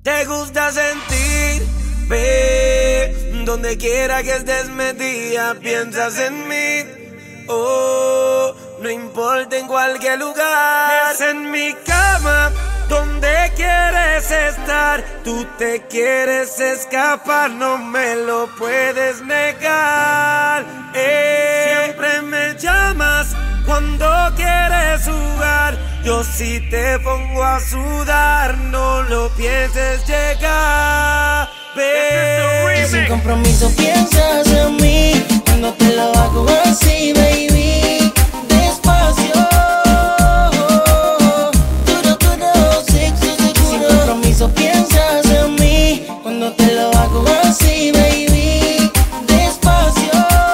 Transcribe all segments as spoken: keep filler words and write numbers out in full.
Te gusta sentir, ve, donde quiera que estés metida, piensas en mí. Oh, no importa en cualquier lugar, es en mi cama donde quieres estar. Tú te quieres escapar, no me lo puedes negar. Eh, siempre me llamas cuando quieres jugar. Yo si te pongo a sudar, no lo pienses llegar. Ve. Y sin compromiso piensas en mí cuando te lo hago así, baby. Despacio, duro, duro, sexo seguro. Sin compromiso piensas en mí cuando te lo hago así, baby. Despacio,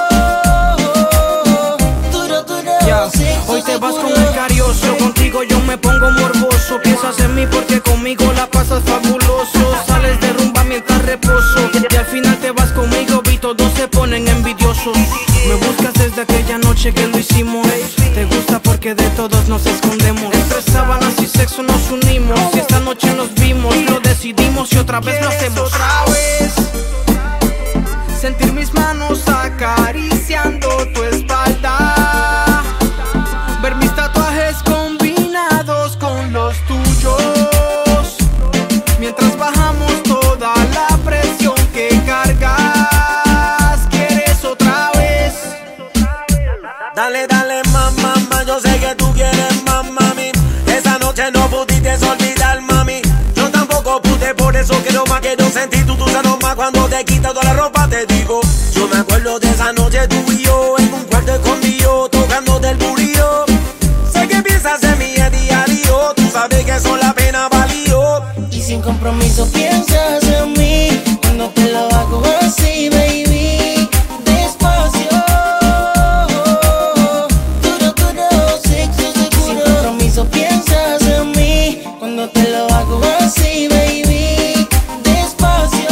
duro, duro, yeah. Sexo hoy te vas seguro. con el carioso, contigo yo me pongo morboso. Piensas en mí porque conmigo la pasas fabuloso. Sales de rumba mientras reposo y al final te vas conmigo y todos se ponen envidiosos. Me buscas desde aquella noche que lo hicimos. Te gusta porque de todos nos escondemos. Entre sábanas y sexo nos unimos. Y esta noche nos vimos, lo decidimos y otra vez lo hacemos. Otra vez sentir mis manos acariciando tu espalda, ver mis tatuajes combinados con los tuyos, mientras bajamos toda la presión que cargas. ¿Quieres otra vez? Dale, dale, mamá, mamá, yo sé que tú quieres más, mami. Esa noche no pudiste olvidar, mami. Yo tampoco pude, por eso quiero más, quiero sentir tu dulce aroma cuando te quitas toda la ropa, te digo. Yo me acuerdo de esa noche tú y yo en un cuarto escondido, tocando del burillo. Sé que piensas en mí a diario, tú sabes que eso la pena valió. Y sin compromiso piensas en mí cuando te lo hago así, baby. Despacio, duro, duro, sexo seguro. Sin compromiso piensas en mí cuando te lo hago así, baby. Despacio,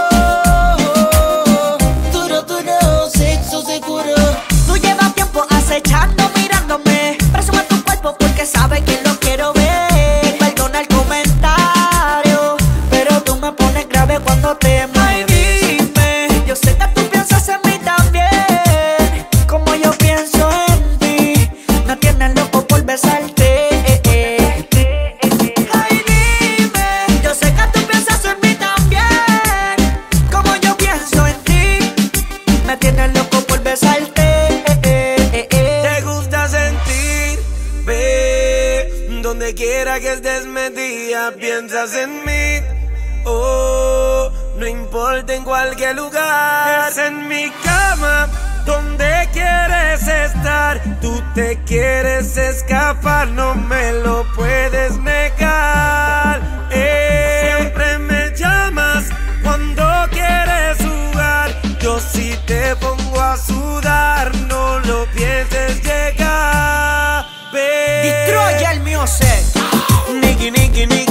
duro, duro, sexo seguro. Tú llevas tiempo acechando, mirándome. Presume tu cuerpo porque sabe que lo quiero ver. Perdona el comentario, pero tú me pones grave cuando te mueves. Ay, dime, yo sé que tú piensas en mí también, como yo pienso en ti. Me tienes loco por besarte. Ay, dime, yo sé que tú piensas en mí también, como yo pienso en ti. Me tienes loco por besarte. Te gusta sentir, ve, donde quiera que estés metida, piensas en mí. Oh, no importa en cualquier lugar, es en mi cama donde quieres estar. Tú te quieres escapar, no me lo puedes negar. Eh, siempre me llamas cuando quieres jugar. Yo si te pongo a sudar, no lo pienses llegar. Ve. Destroy el music. Niki, niki, niki.